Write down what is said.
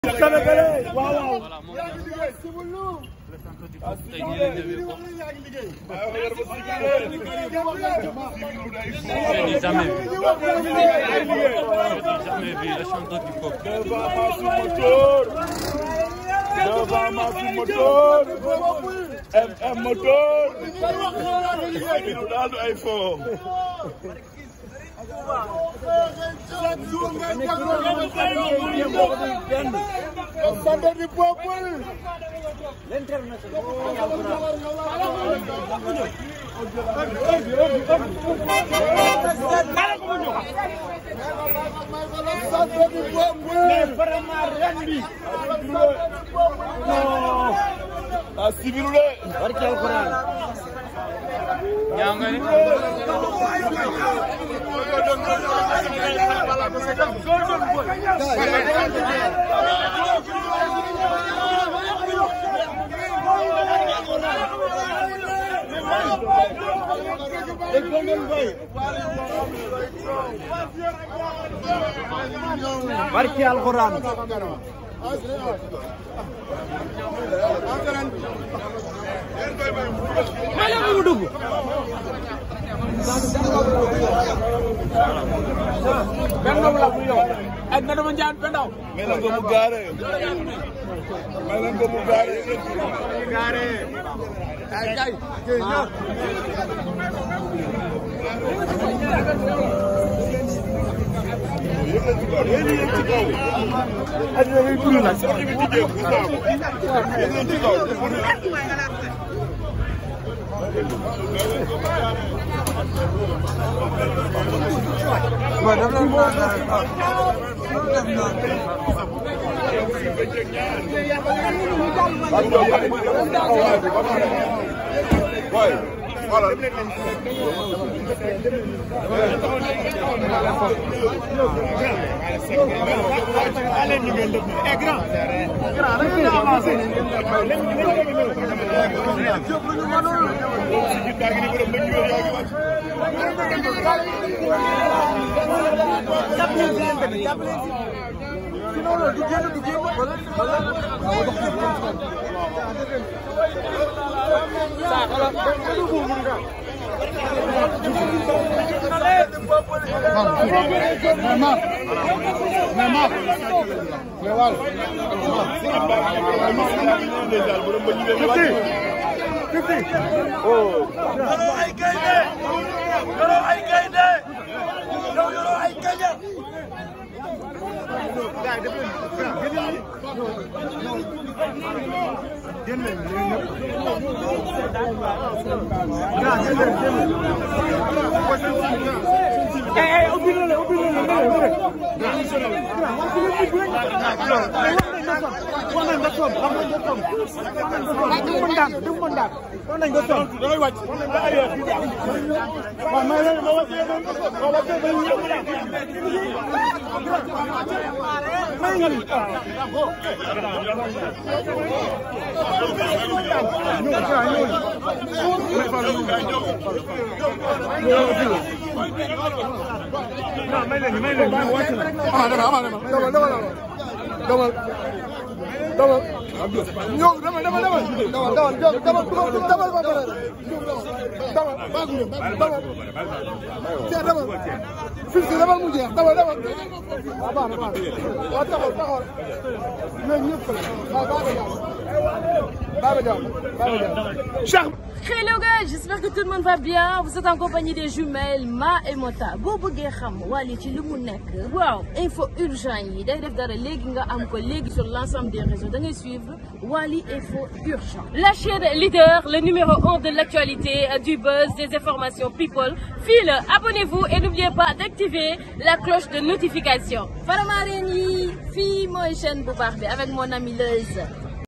Sénégalais waaw voilà moom le centre du peuple tey nii la ñëwee ko c'est du jamais vu le centre du peuple. Devant Massi Motor MM Motor daal du ay fo Centre du peuple. Barki Alxuraan mala mu dugg bendaw la bu yow ak na dama ñaan bendaw melan ko mu gaare ay kay Hello guys, j'espère que tout le monde va bien. Vous êtes en compagnie des jumelles Ma et Mota. boo bëggee xam Wally ci li mu nekk waaw info urgent yi day def dara léegi nga am ko léegi sur l'ensemble des réseaux da ngay suivre Wally info urgent. La chaîne leader, le numéro 1 de l'actualité, du buzz, des informations people. Fii la, abonnez-vous et n'oubliez pas d'activer la cloche de notification. Faramareen yi fii mooy chaîne bu baax bi avec mon ami Leuz.